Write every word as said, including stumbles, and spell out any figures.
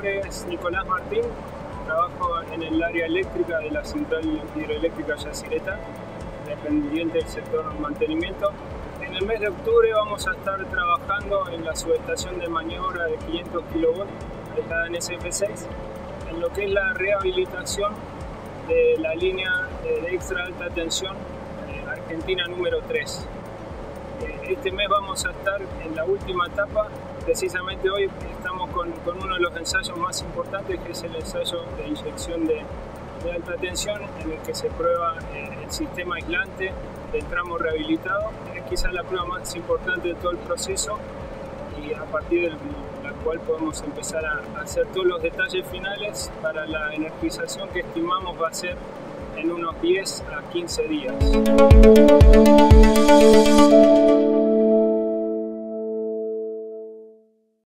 nombre es Nicolás Martín, trabajo en el área eléctrica de la central hidroeléctrica Yacyretá, dependiente del sector mantenimiento. En el mes de octubre vamos a estar trabajando en la subestación de maniobra de quinientos kilovolts ubicada en S F seis, en lo que es la rehabilitación de la línea de extra alta tensión eh, Argentina número tres. Eh, este mes vamos a estar en la última etapa. Precisamente hoy estamos con, con uno de los ensayos más importantes, que es el ensayo de inyección de, de alta tensión, en el que se prueba eh, el sistema aislante del tramo rehabilitado. Es quizás la prueba más importante de todo el proceso, y a partir de la cual podemos empezar a hacer todos los detalles finales para la energización, que estimamos va a ser en unos diez a quince días.